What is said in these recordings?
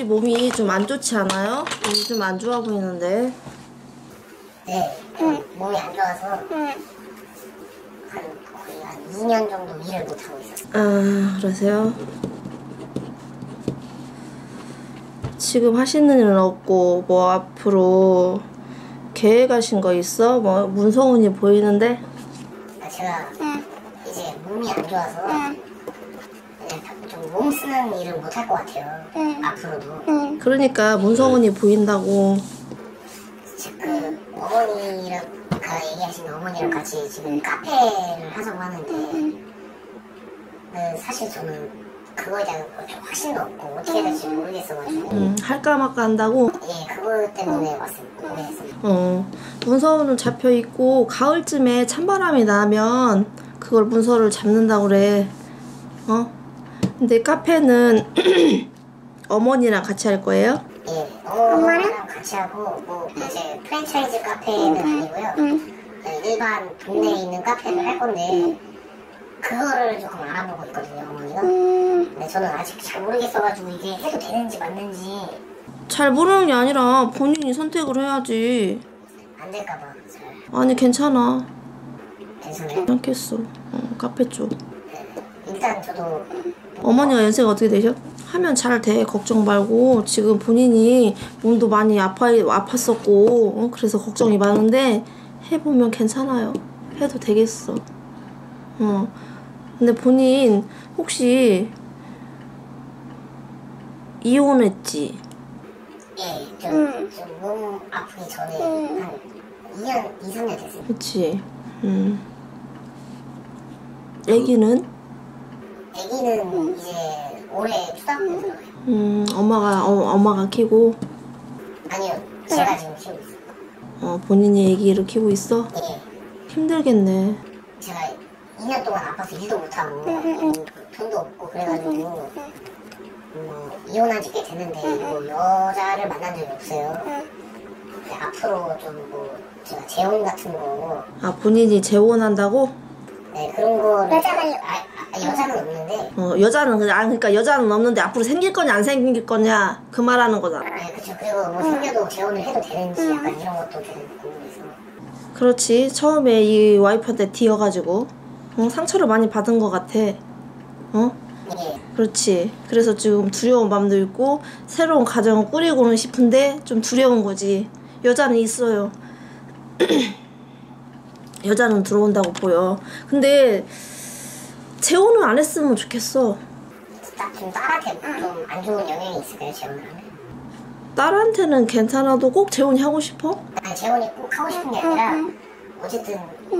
아버지 몸이 좀 안 좋지 않아요? 몸이 좀 안 좋아 보이는데. 네, 몸이 안 좋아서 거의 한 2년 정도 일을 못 하고 있었어요. 아, 그러세요? 지금 하시는 일은 없고 뭐 앞으로 계획하신 거 있어? 뭐 문성훈이 보이는데? 제가 이제 몸이 안 좋아서 좀 몸 쓰는 일을 못 할 것 같아요. 앞으로도. 그러니까 문성훈이 보인다고. 그 어머니랑 얘기하신 어머니랑 같이 지금 카페를 하자고 하는데 사실 저는 그거에 대한 좀 확신도 없고 어떻게 해야 될지 모르겠어가지고 할까 말까 한다고? 예, 그거 때문에 왔습니다. 문서는 잡혀있고 가을쯤에 찬바람이 나면 그걸 문서를 잡는다고 그래. 근데 카페는 어머니랑 같이 할 거예요? 예, 어머니랑 같이 하고 뭐 이제 프랜차이즈 카페는 아니고요. 일반 동네에 있는 카페를 할 건데 그거를 조금 알아보고 있거든요, 어머니가. 근데 저는 아직 잘 모르겠어가지고 이게 해도 되는지 맞는지. 잘 모르는 게 아니라 본인이 선택을 해야지. 안 될까봐 잘. 아니 괜찮아. 괜찮아요? 괜찮겠어. 카페 쪽. 네. 일단 저도 어머니가 연세가 어떻게 되셔? 하면 잘 돼. 걱정 말고. 지금 본인이 몸도 많이 아팠었고 그래서 걱정이 많은데 해보면 괜찮아요. 해도 되겠어. 근데 본인 혹시 이혼했지? 예, 좀 몸 아프기 전에 한 2년, 2, 3년 됐어요. 그치. 애기는? 애기는 이제 올해 초등학교 들어가요. 엄마가 키고? 아니요, 제가 지금 키우고 있어요. 본인이 애기를 키우고 있어? 예. 힘들겠네. 제가 2년 동안 아파서 일도 못하고 돈도 없고 그래가지고 이혼한 지 꽤 됐는데 뭐 여자를 만난 적이 없어요. 앞으로 좀 뭐 제가 재혼 같은 거 본인이 재혼한다고? 네, 그런 거 여자는 없는데 그러니까 여자는 없는데 앞으로 생길 거냐 안 생길 거냐 그 말하는 거잖아. 네, 그쵸. 그리고 뭐 생겨도 재혼을 해도 되는지 약간 이런 것도 좀 궁금해서. 그렇지. 처음에 이 와이프한테 뒤어가지고 상처를 많이 받은 것 같아. 예. 그렇지. 그래서 지금 두려운 마음도 있고 새로운 가정을 꾸리고는 싶은데 좀 두려운 거지. 여자는 있어요. 여자는 들어온다고 보여. 근데 재혼을 안 했으면 좋겠어. 좀 딸한테 좀 안 좋은 영향이 있을까요, 재혼을 하면? 딸한테는 괜찮아도 꼭 재혼이 하고 싶어? 아니, 재혼이 꼭 하고 싶은 게 아니라 어쨌든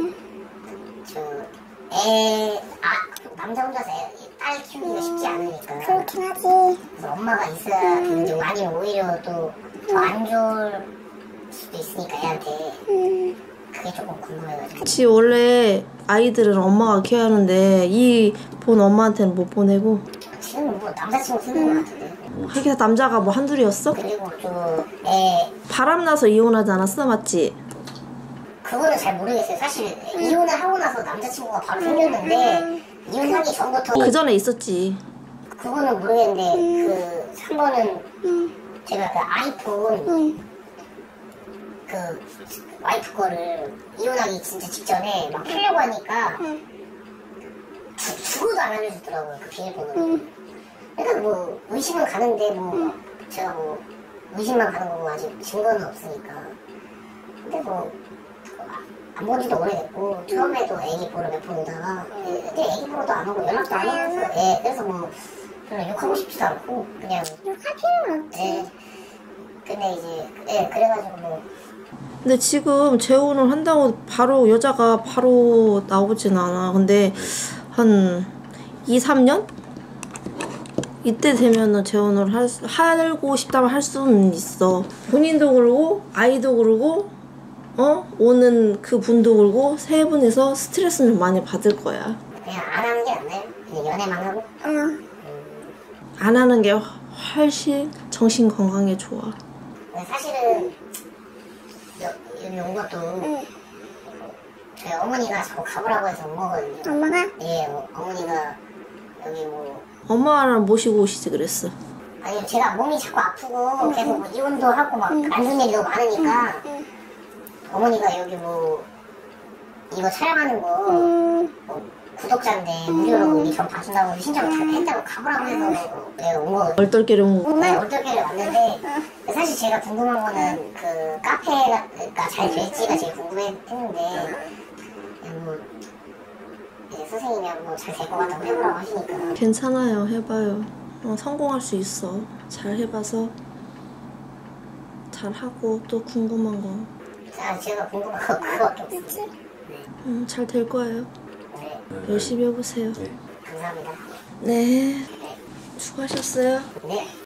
남자 혼자서 딸 키우기가 쉽지 않으니까. 그렇긴 하지. 그래서 엄마가 있어야 되는지 아니면 오히려 또 더 안 좋을 수도 있으니까 애한테. 그게 조금 궁금해가지고. 그치. 원래 아이들은 엄마가 키워야 하는데 이 본 엄마한테는 못 보내고. 지금 뭐 남자친구 쓰는 것 같은데. 하긴 남자가 뭐 한둘이었어? 그리고 좀 바람나서 이혼하지 않았어? 맞지? 그거는 잘 모르겠어요. 사실 이혼을 하고 나서 남자친구가 바로 생겼는데 이혼하기 전부터 그 전에 있었지. 그거는 모르겠는데 한 번은 제가 그 아이폰 그 와이프 거를 이혼하기 진짜 직전에 막 풀려고 하니까 죽어도 안 알려주더라고요. 그 비밀번호를. 그러니까 뭐 의심은 가는데 뭐 제가 뭐 의심만 가는 거고 아직 증거는 없으니까. 근데 뭐 안 본 지도 오래됐고 처음에도 애기 보러 몇 번 오다가 근데 애기 보러도 안 오고 연락도 안 오고 그래서 뭐 별로 욕하고 싶지도 않고 그냥 욕할 필요는 없지. 근데 이제 그래가지고 뭐 근데 지금 재혼을 한다고 바로 여자가 바로 나오진 않아. 근데 한 2, 3년? 이때 되면은 재혼을 하고 싶다면 할 수는 있어. 본인도 그러고 아이도 그러고 오는 그 분도 그러고 세 분이서 스트레스는 많이 받을 거야. 그냥 안 하는 게 낫나요? 그냥 연애만 하고? 안 하는 게 훨씬 정신 건강에 좋아. 사실은 여기 온 것도 저희 어머니가 자꾸 가보라고 해서 온 거거든요. 엄마가? 예, 어머니가 여기 뭐 엄마랑 모시고 오시지 그랬어. 아니 제가 몸이 자꾸 아프고 계속 뭐 이혼도 하고 막 안 좋은 일이 너무 많으니까 어머니가 여기 뭐 이거 촬영하는 거 뭐 구독자인데 무료로 여기 전 봐준다고 신청 다 했다고 가보라고 해서 내가 온 거. 얼떨결에 온 네, 얼떨결에 왔는데 사실 제가 궁금한 거는 그 카페가 잘 될지가 제일 궁금했는데 뭐 이제 선생님이 뭐 잘 될 것 같다고 해보라고 하시니까. 괜찮아요. 해봐요. 성공할 수 있어. 잘 해봐서 잘 하고 또 궁금한 거. 자, 제가 궁금한 거 그거밖에 없어요. 잘 될 거예요. 네, 열심히 해보세요. 감사합니다. 네. 수고하셨어요. 네.